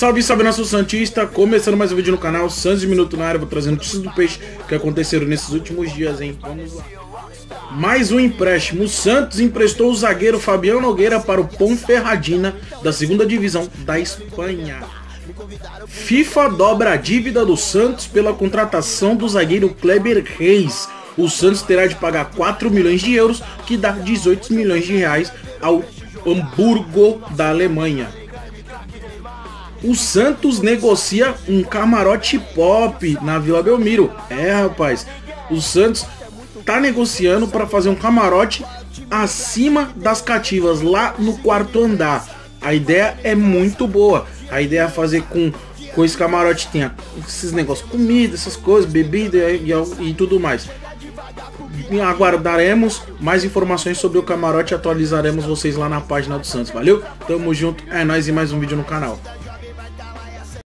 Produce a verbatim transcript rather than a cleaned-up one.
Salve, salve, nação santista, começando mais um vídeo no canal, Santos de Minuto na área, vou trazer notícias do Peixe que aconteceram nesses últimos dias, hein? Vamos lá. Mais um empréstimo, o Santos emprestou o zagueiro Fabiano Nogueira para o Ponferradina da segunda divisão da Espanha. FIFA dobra a dívida do Santos pela contratação do zagueiro Kleber Reis. O Santos terá de pagar quatro milhões de euros, que dá dezoito milhões de reais ao Hamburgo da Alemanha. O Santos negocia um camarote pop na Vila Belmiro. É, rapaz, o Santos tá negociando para fazer um camarote acima das cativas, lá no quarto andar. A ideia é muito boa. A ideia é fazer com, com esse camarote tenha esses negócios, comida, essas coisas, bebida e, e, e tudo mais. Aguardaremos mais informações sobre o camarote e atualizaremos vocês lá na página do Santos. Valeu? Tamo junto, é nóis e mais um vídeo no canal.